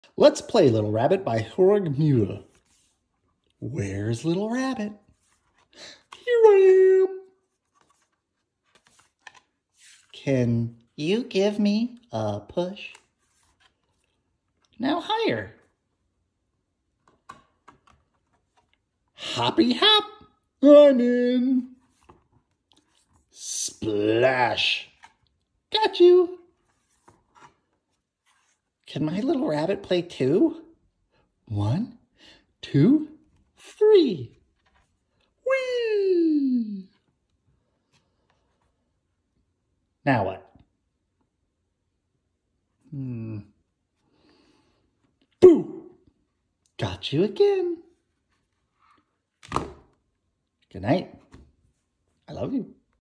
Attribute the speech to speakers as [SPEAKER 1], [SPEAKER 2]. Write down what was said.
[SPEAKER 1] Let's play Little Rabbit by Jörg Mühle. Where's Little Rabbit? Here I am. Can you give me a push? Now higher. Hoppy hop, I'm in. Splash. Got you. Can my little rabbit play too? 1, 2, 3. Whee! Now what? Boo! Got you again. Good night. I love you.